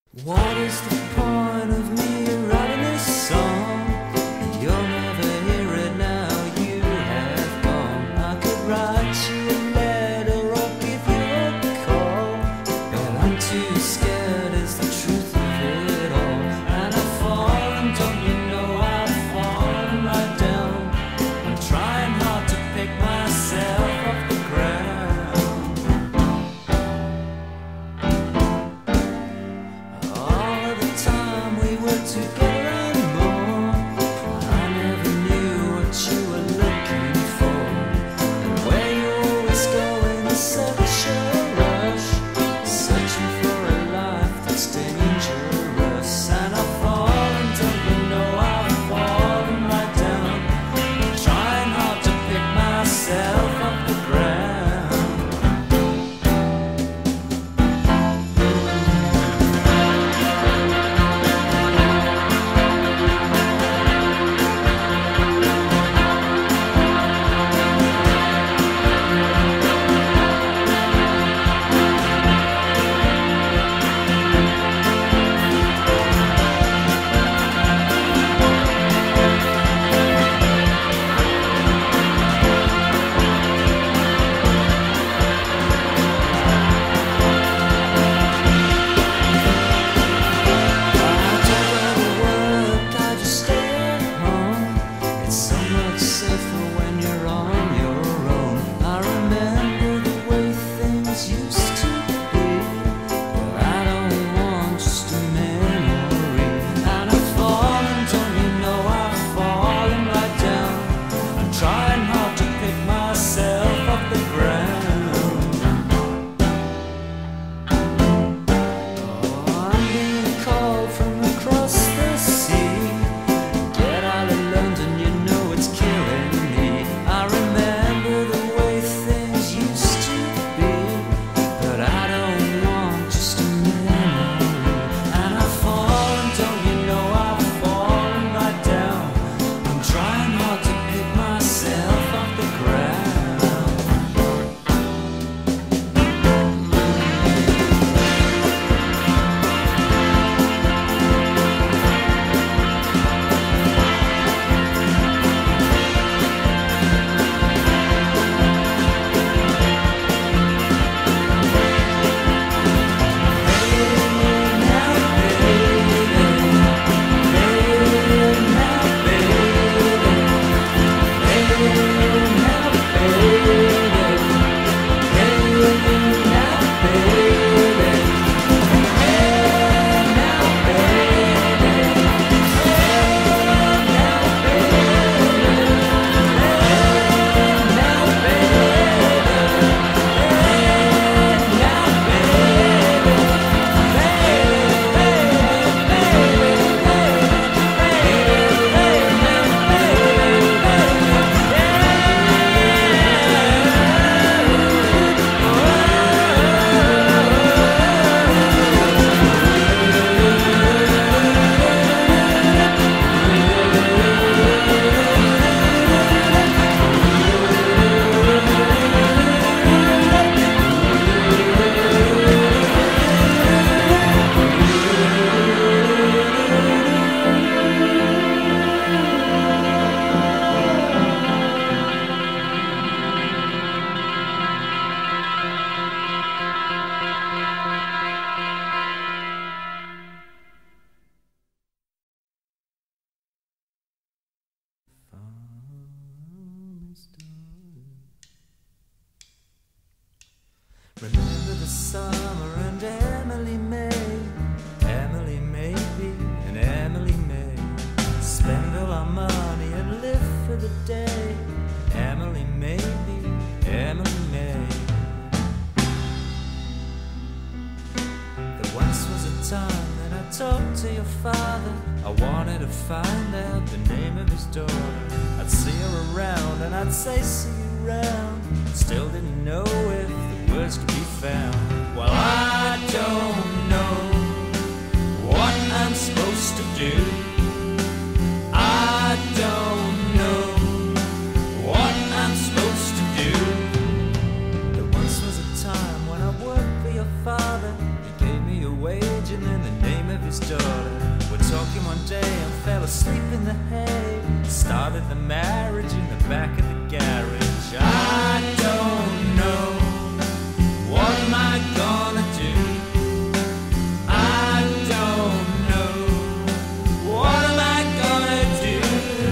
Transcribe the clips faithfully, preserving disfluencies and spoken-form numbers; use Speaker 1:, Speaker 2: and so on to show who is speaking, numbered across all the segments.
Speaker 1: What is the point of me writing this song? You'll never hear it now, you have gone. I could write you a letter or give you a call, but I'm too scared is the truth of it all. And I've fallen, don't you know I've fallen right down. I'm trying hard to pick myself off the ground. Together and more, I never knew what you were looking for, and where you're always going is such a rush, searching for a life that's dangerous. And I've fallen, don't you know I've fallen right down, trying hard to pick myself off the ground. Remember the summer and Emily May, Emily maybe and Emily May. Spend all our money and live for the day, Emily maybe, Emily May. There once was a time that I talked to your father. I wanted to find out the name of his daughter. I'd see her around and I'd say see you around. Still didn't know if the words could be found. Well, I don't know what I'm supposed to do. I don't know what I'm supposed to do. There once was a time when I worked for your father. He gave me a wage and then the name his daughter were talking one day and fell asleep in the hay. Started the marriage in the back of the garage. I don't know, what am I gonna do? I don't know, what am I gonna do?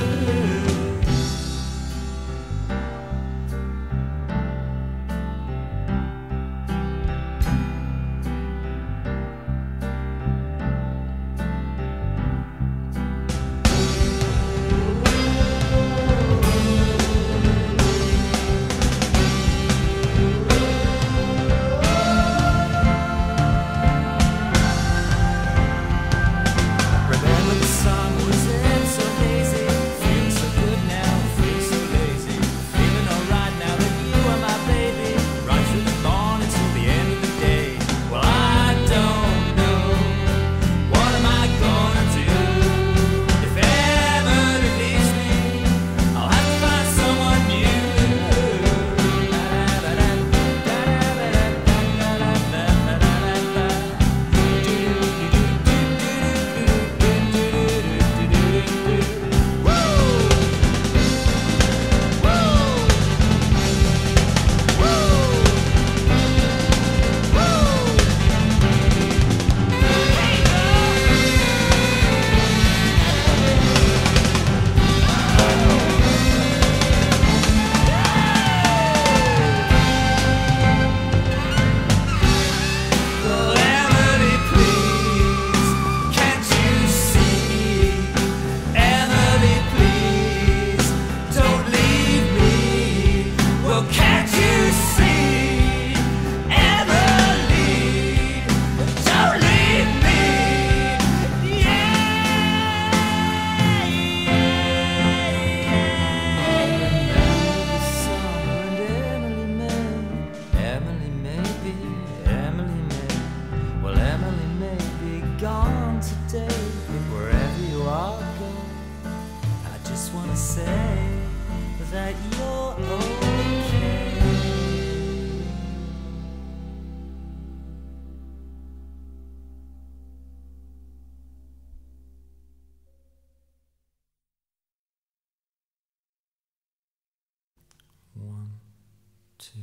Speaker 1: One, two,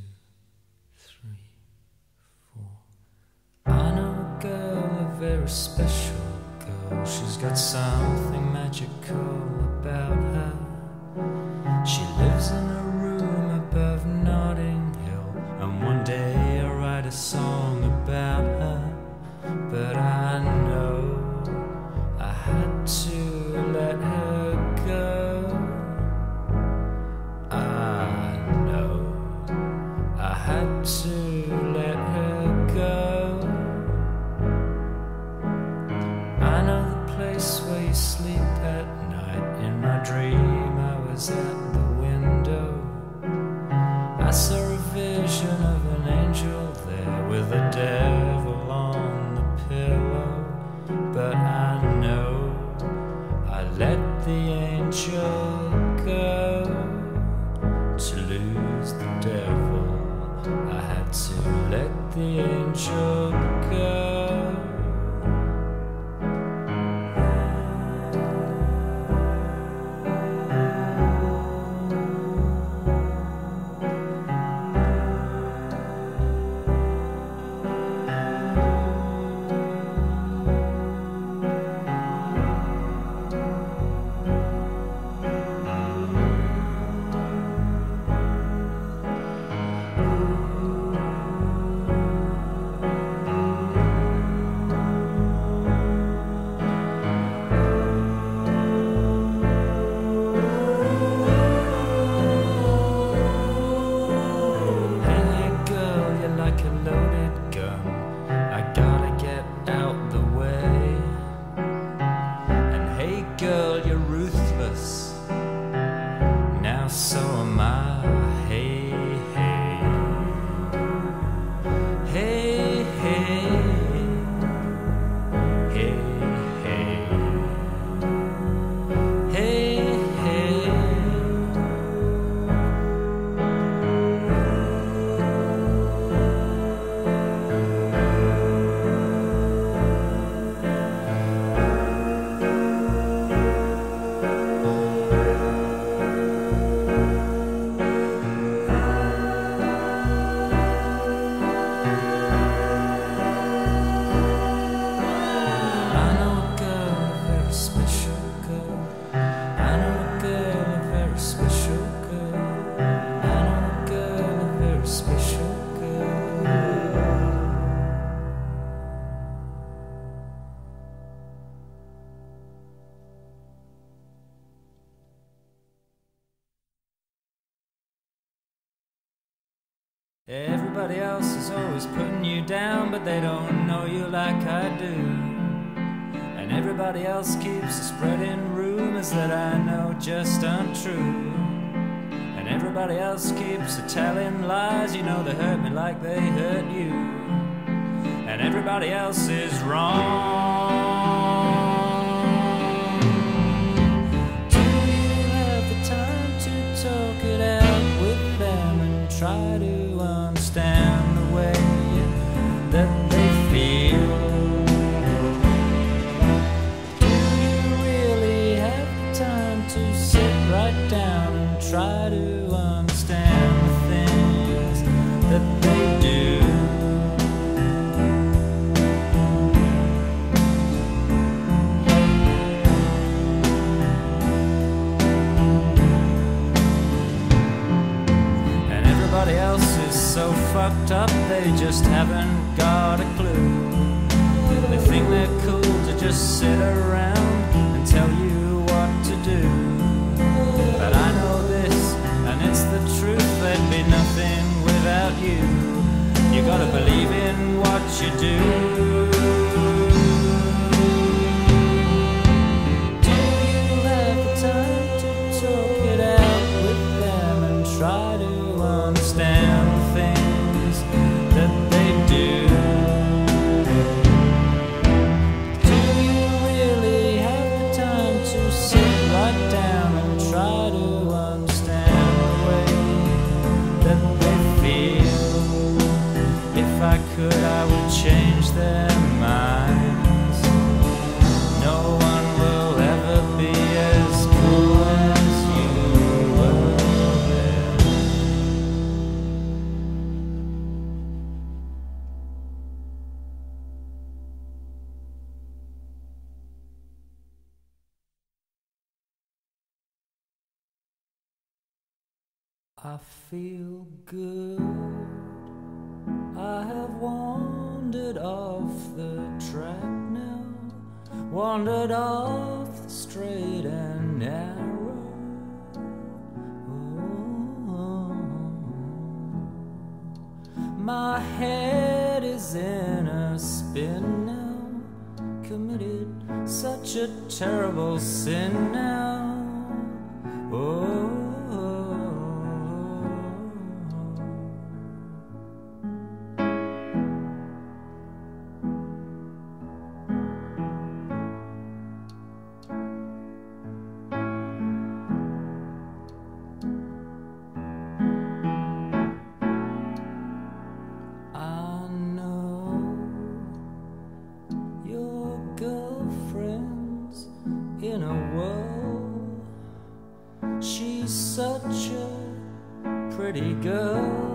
Speaker 1: three, four. I know a girl, a very special girl. She's got something magical about her. She lives in a room above Notting Hill, and one day I'll write a song about her. But I know I had to let her go. I know I had to let her go. I know the place where you sleep at night. In my dream I was at the window. I saw a vision of an angel there with a devil on the pillow. But I know I let the angel go. To lose the devil, I had to let the angel go. Everybody else is always putting you down, but they don't know you like I do. And everybody else keeps spreading rumors that I know just untrue. And everybody else keeps telling lies, you know they hurt me like they hurt you. And everybody else is wrong. Do you have the time to talk it out with them and try to understand the way that they feel? Do you really have the time to sit right down and try to understand the things that they do? Everybody else is so fucked up, they just haven't got a clue. They think they're cool to just sit around and tell you what to do. But I know this, and it's the truth, there'd be nothing without you. You gotta believe in what you do. Do you have the time to talk it out with them and try to understand the things that they do? Do you really have the time to sit right down and try to understand the way that they feel? If I could, I would change their minds. No one will ever be as cool as you were. I feel good. I have wandered off the track now, wandered off the straight and narrow. Oh, my head is in a spin now, committed such a terrible sin now. Oh, girl,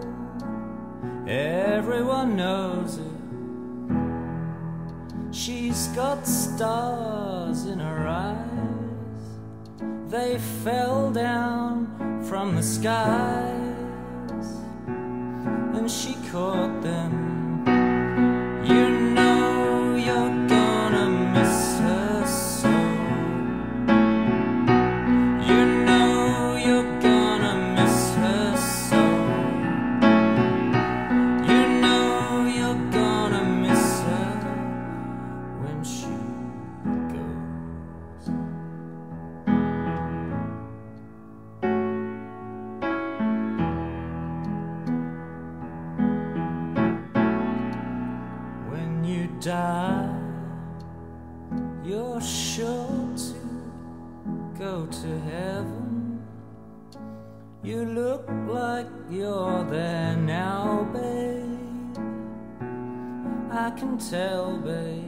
Speaker 1: everyone knows it. She's got stars in her eyes, they fell down from the skies, and she caught them. You know you're gonna miss her so. You know you're gonna miss her so. You know you're gonna miss her when she goes. When you die, you're sure to go to heaven. You look like you're there now, babe. I can tell, babe.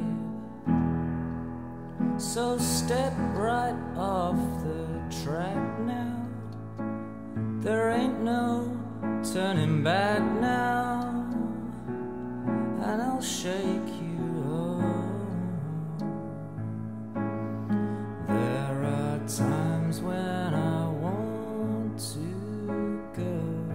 Speaker 1: So step right off the track now. There ain't no turning back now, and I'll shake you home. There are times when I want to go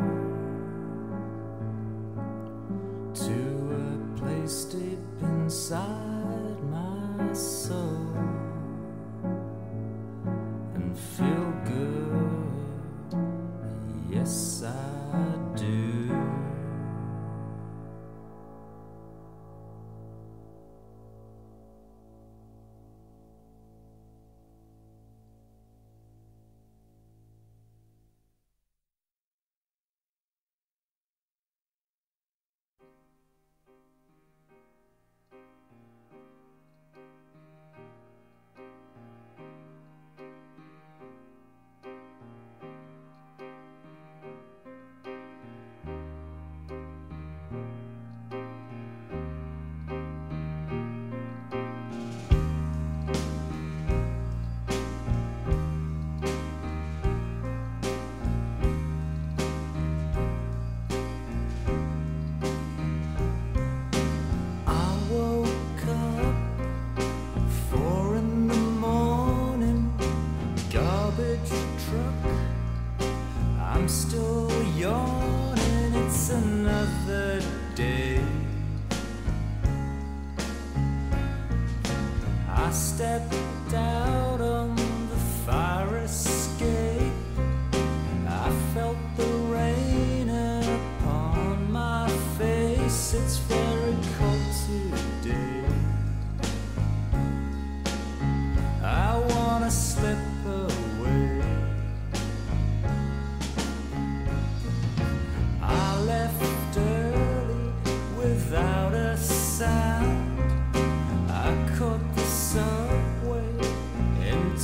Speaker 1: to a place deep inside my soul and feel good. Yes, I do. I stepped out on the fire escape. I felt the rain upon my face. It's very cold today. I wanna slip away. I left early without a sound. I caught the subway in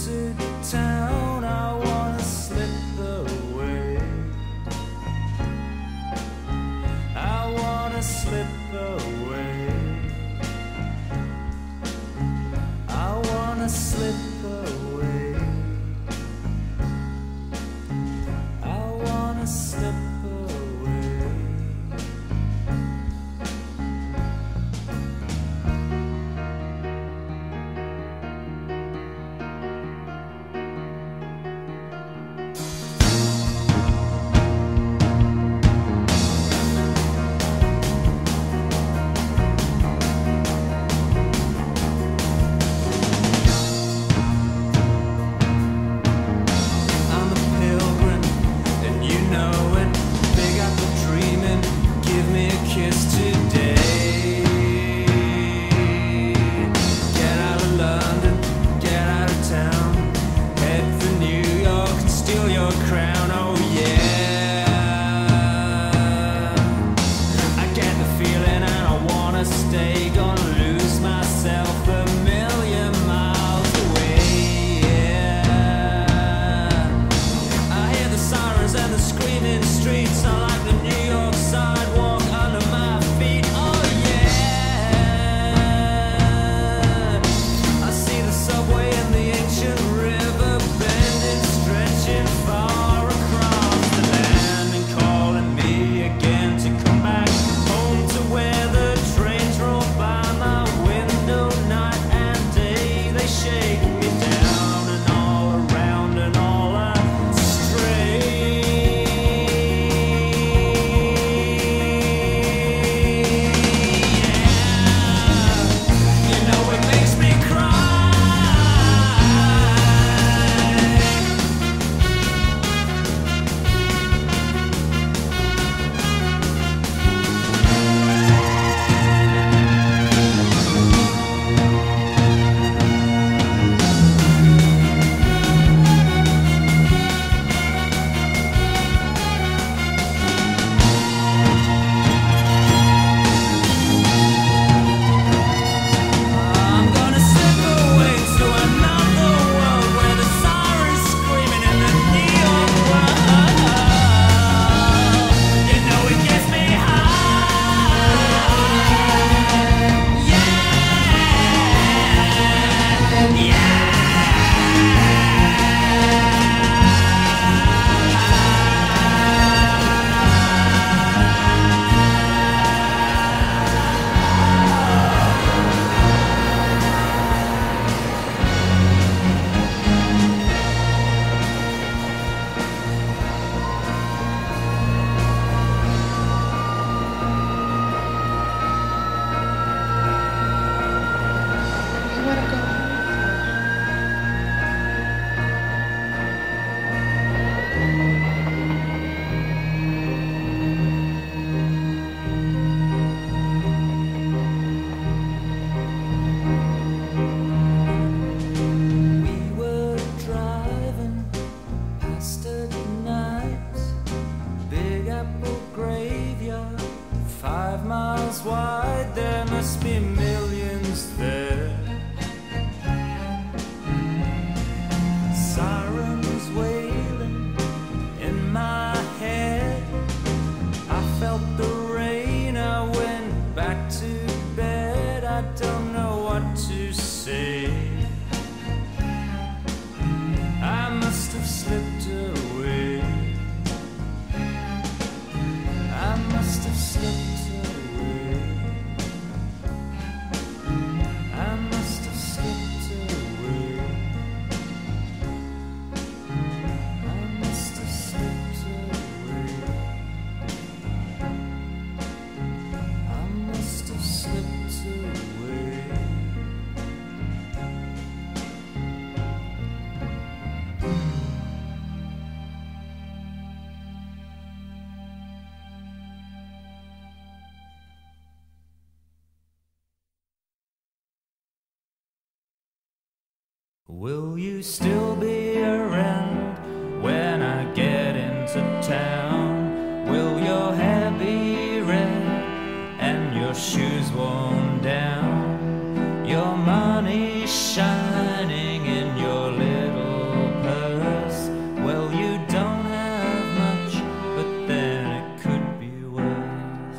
Speaker 1: Will you still be around when I get into town? Will your hair be red and your shoes worn down? Your money shining in your little purse? Well, you don't have much, but then it could be worse.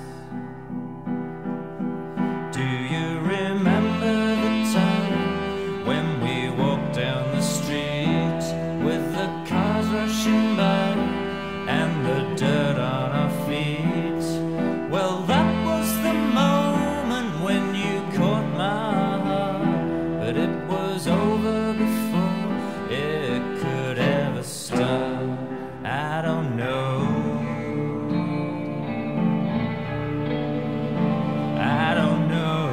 Speaker 1: Do you remember the time when we walked down the street with the cars rushing by and the dirt on our feet? Well, that was the moment when you caught my heart, but it was over before it could ever start. I don't know, I don't know.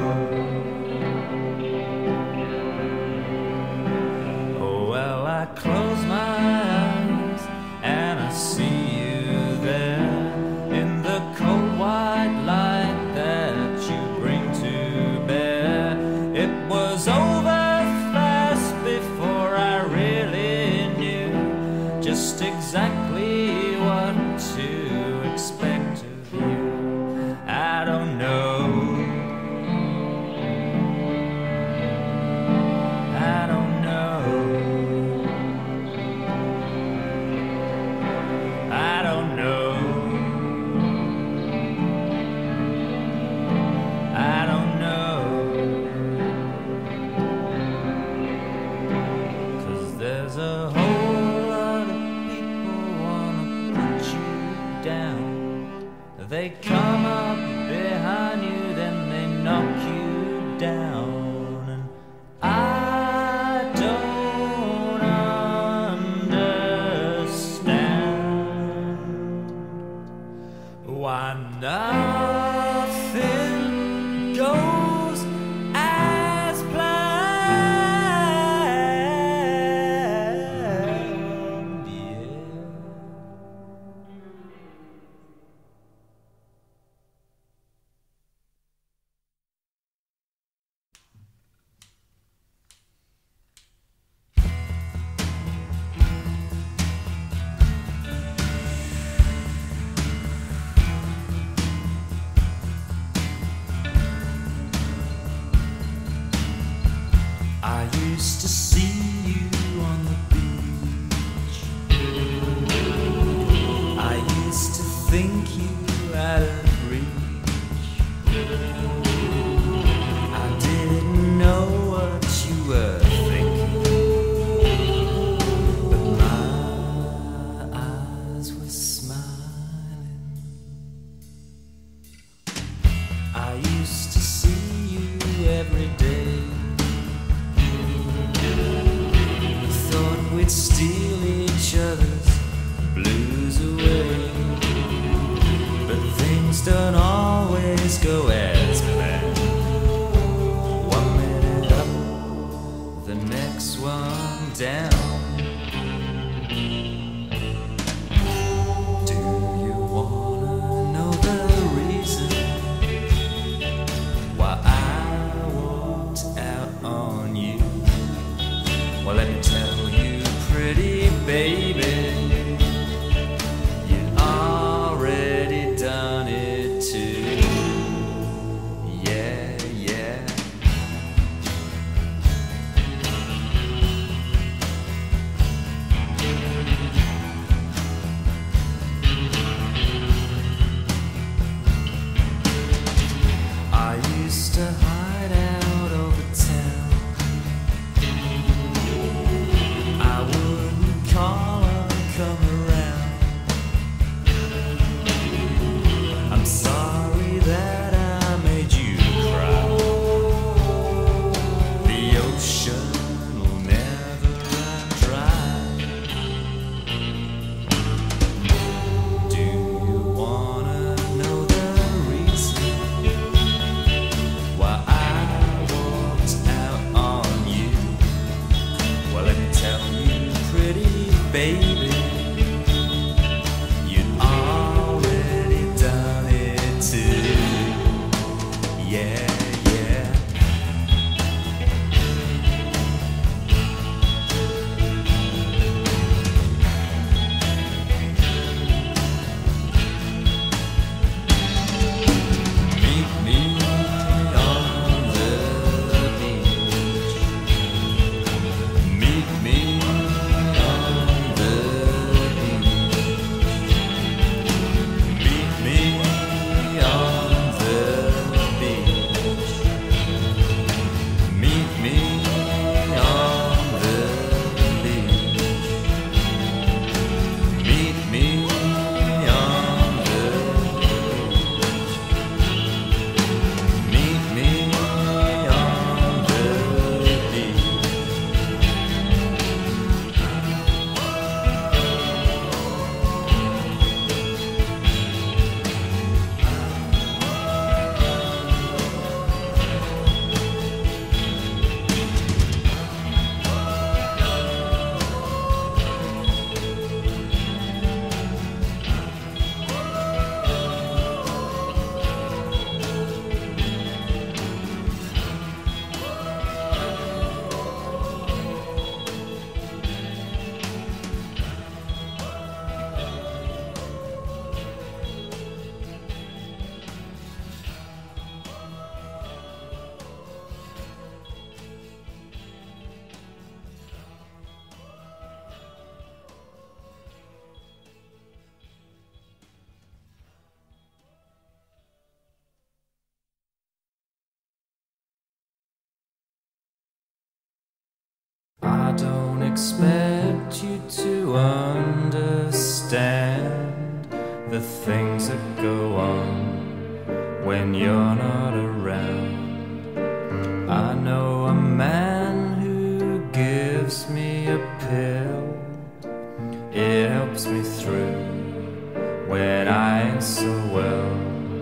Speaker 1: Oh, well, I close my eyes and I see you there in the cold white light that you bring to bear. It was over fast before I really knew just exactly what to expect of you. I don't know, I don't know, I don't know, I don't know. 'Cause there's a whole lot of people wanna put you down. They come up behind you, then they knock you down. And I don't understand why nothing goes as planned. Yeah. I used to see you on the beach. I used to think you out of reach. I didn't know what you were thinking, but my eyes were smiling. I used to see you every day. Thought we'd steal each other's blues away, but things don't always go as planned. One minute up, the next one down. Do you wanna know the reason why I walked out on you? Well, let me tell you, pretty baby, you'd already done it too. Yeah, yeah. I used to hide out over town. I wouldn't call or come around. I'm sorry that I made you cry. The ocean will never run dry. Do you wanna know the reason why I walked out on you? Well, let me tell you, pretty baby, you'd already done it too. Yeah, yeah. expect you to understand the things that go on when you're not around. I know a man who gives me a pill. It helps me through when I ain't so well.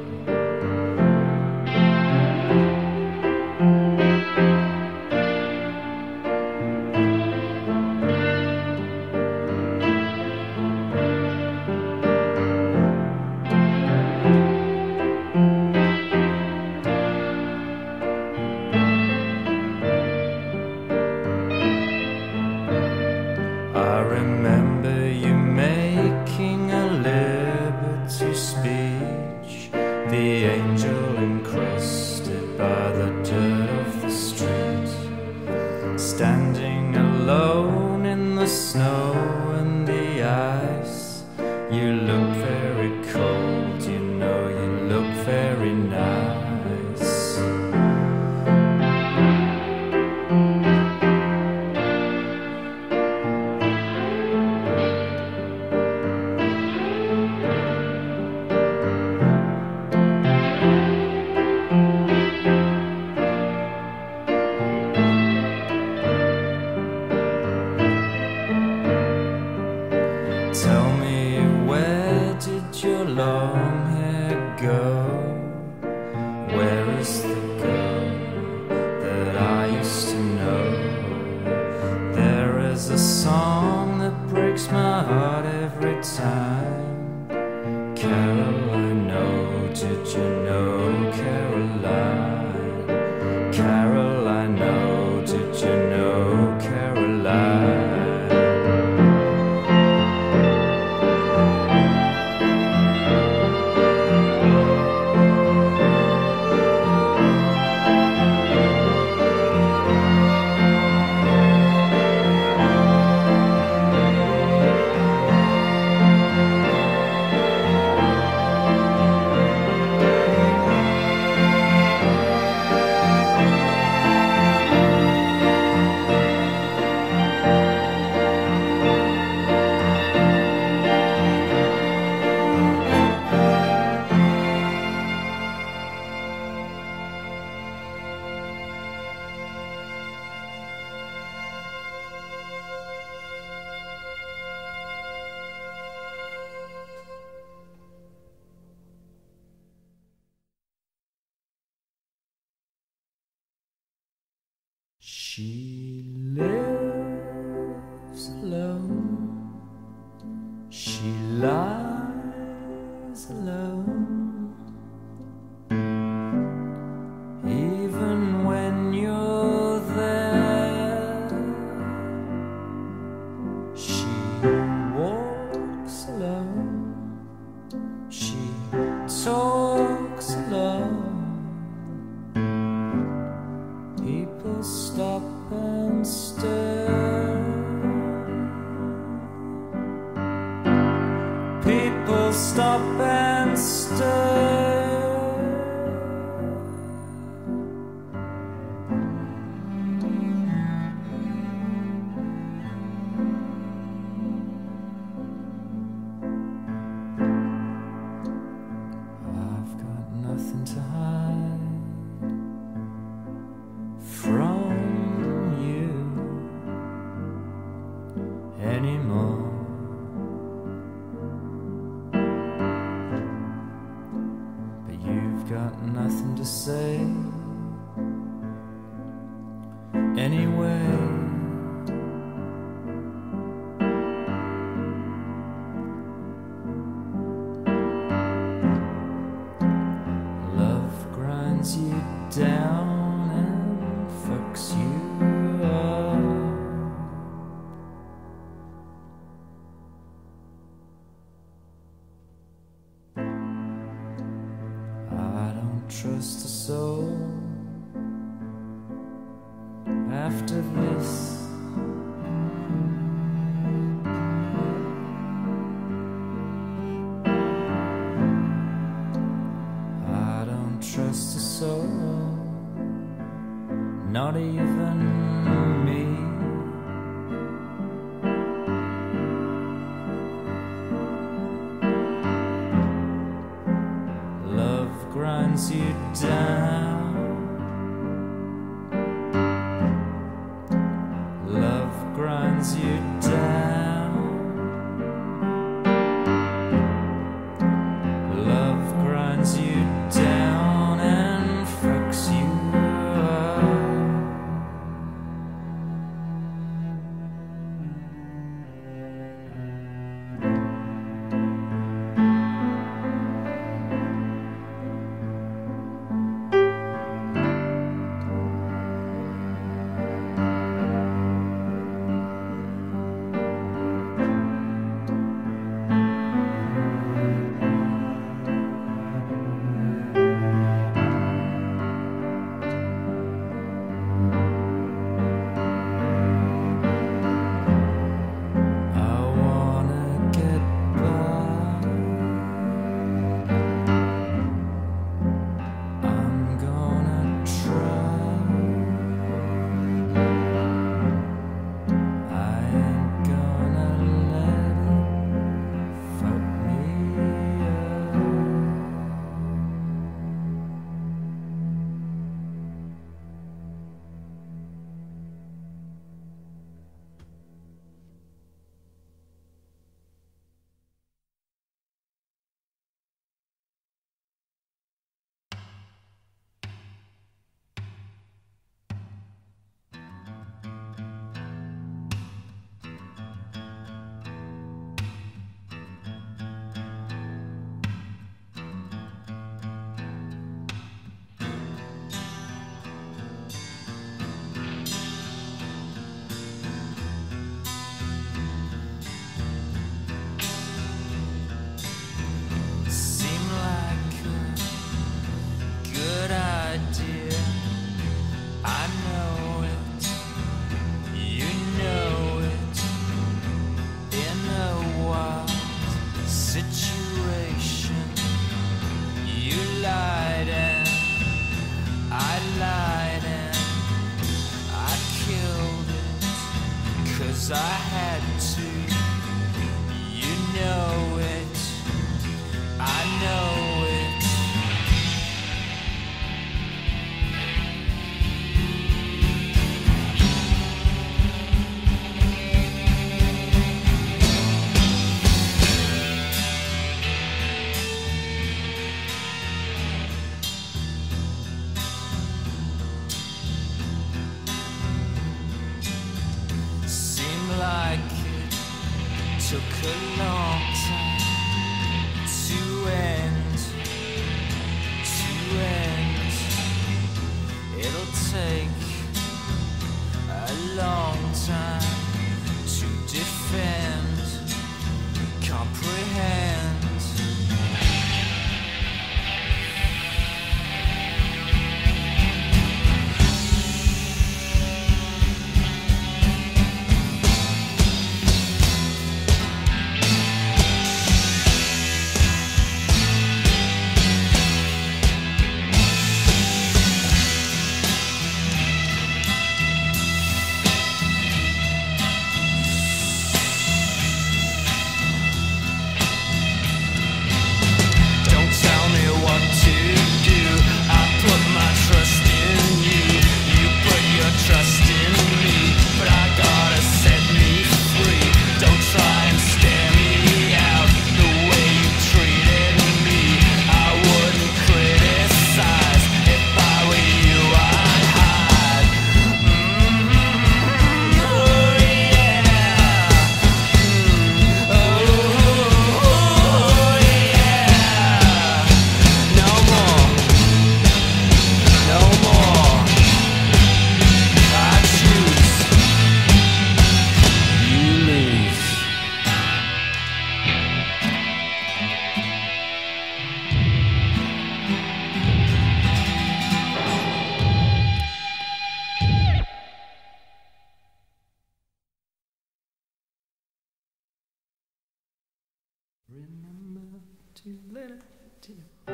Speaker 1: She lives alone, she lies alone, even when you're there. She walks alone, she talks alone. People stop and stare. People stop and stare. I've got nothing to hide from you anymore. But you've got nothing to say anyway. Love grinds you down and fucks you up. I don't trust a soul after this. I don't trust a soul, not even me. grinds you down. Love grinds you down and fucks you up. I had to, you know it, I know it. Took a long time to end, to end. It'll take a long time to defend, comprehend. Remember to let it to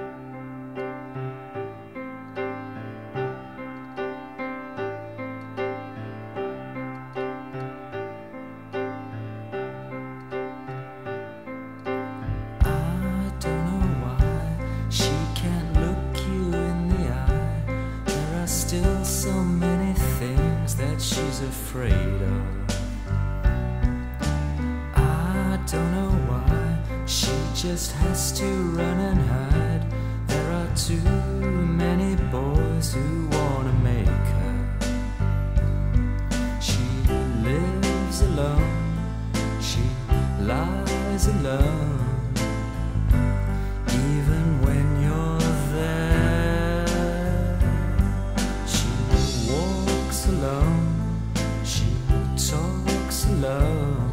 Speaker 1: I don't know why she can't look you in the eye. There are still so many things that she's afraid of. don't know why she just has to run and hide. There are too many boys who wanna make her. She lives alone, she lies alone. Even when you're there, she walks alone, she talks alone.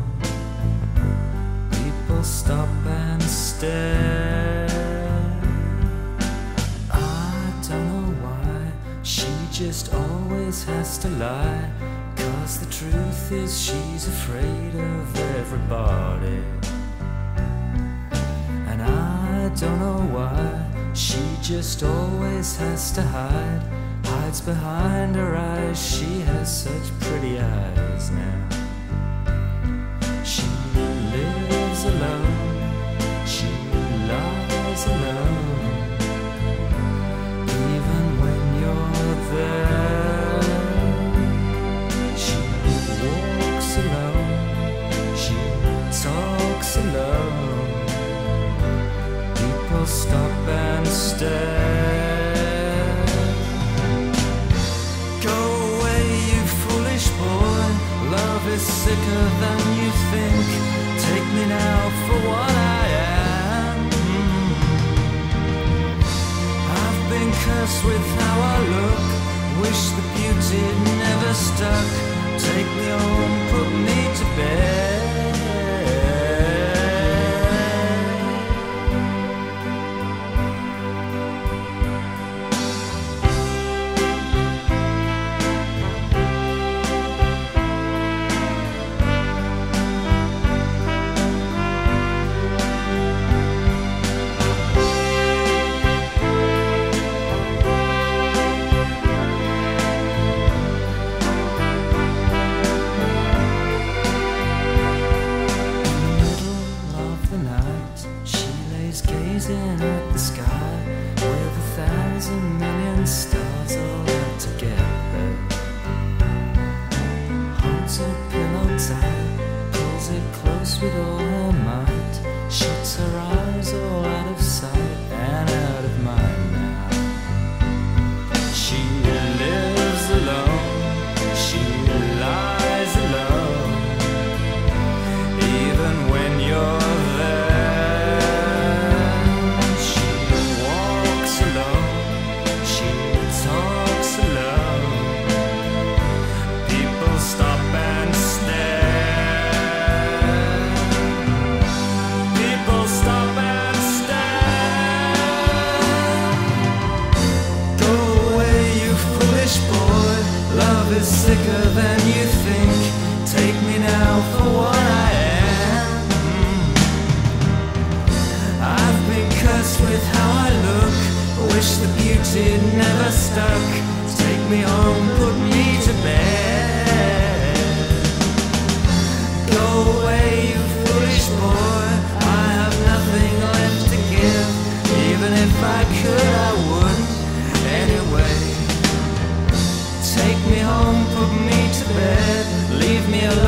Speaker 1: People stop and stare. I don't know why she just always has to lie. 'Cause the truth is she's afraid of everybody. And I don't know why she just always has to hide. Hides behind her eyes, she has such pretty eyes now. She lives alone, she lies alone. Even when you're there, she walks alone, she talks alone. People stop and stare. Go away, you foolish boy. Love is sicker than you think. Take me now for what I am. I've been cursed with how I look. Wish the beauty never stuck. Take me home, put me to bed. Gazing at the sky with a thousand million stars all out to get her. Holds her pillow tight, pulls it close with all her might. Shuts her eyes all out of sight and out of mind now. She lives alone, she lies alone. Even when you're there, stop and stare. People stop and stare. Go away, you foolish boy. Love is sicker than you think. Take me now for what I am. I've been cursed with how I look. Wish the beauty never stuck. Take me home, put me to bed. Go away, you foolish boy. I have nothing left to give. Even if I could, I wouldn't anyway. Take me home, put me to bed. Leave me alone.